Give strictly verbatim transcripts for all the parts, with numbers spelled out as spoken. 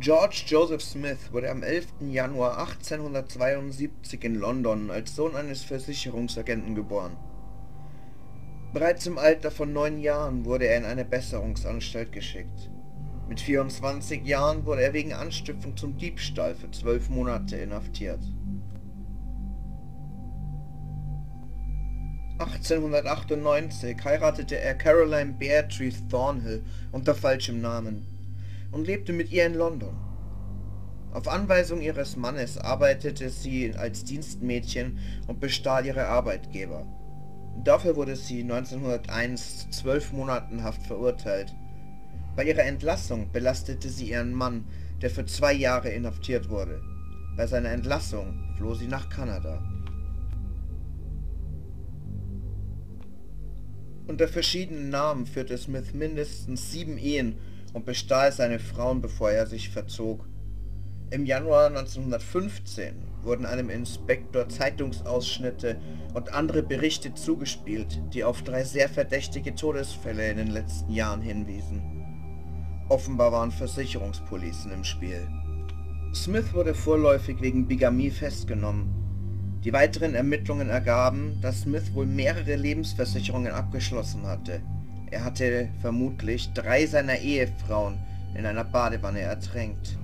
George Joseph Smith wurde am elften Januar achtzehnhundertzweiundsiebzig in London als Sohn eines Versicherungsagenten geboren. Bereits im Alter von neun Jahren wurde er in eine Besserungsanstalt geschickt. Mit vierundzwanzig Jahren wurde er wegen Anstiftung zum Diebstahl für zwölf Monate inhaftiert. achtzehnhundertachtundneunzig heiratete er Caroline Beatrice Thornhill unter falschem Namen und lebte mit ihr in London. Auf Anweisung ihres Mannes arbeitete sie als Dienstmädchen und bestahl ihre Arbeitgeber. Dafür wurde sie neunzehnhunderteins zu zwölf Monaten Haft verurteilt. Bei ihrer Entlassung belastete sie ihren Mann, der für zwei Jahre inhaftiert wurde. Bei seiner Entlassung floh sie nach Kanada. Unter verschiedenen Namen führte Smith mindestens sieben Ehen und bestahl seine Frauen, bevor er sich verzog. Im Januar neunzehnhundertfünfzehn wurden einem Inspektor Zeitungsausschnitte und andere Berichte zugespielt, die auf drei sehr verdächtige Todesfälle in den letzten Jahren hinwiesen. Offenbar waren Versicherungspolicen im Spiel. Smith wurde vorläufig wegen Bigamie festgenommen. Die weiteren Ermittlungen ergaben, dass Smith wohl mehrere Lebensversicherungen abgeschlossen hatte. Er hatte vermutlich drei seiner Ehefrauen in einer Badewanne ertränkt.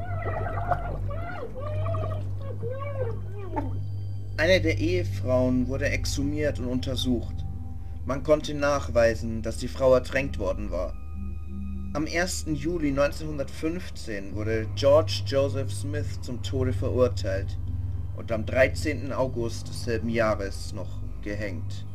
Eine der Ehefrauen wurde exhumiert und untersucht. Man konnte nachweisen, dass die Frau ertränkt worden war. Am ersten Juli neunzehnhundertfünfzehn wurde George Joseph Smith zum Tode verurteilt und am dreizehnten August desselben Jahres noch gehängt.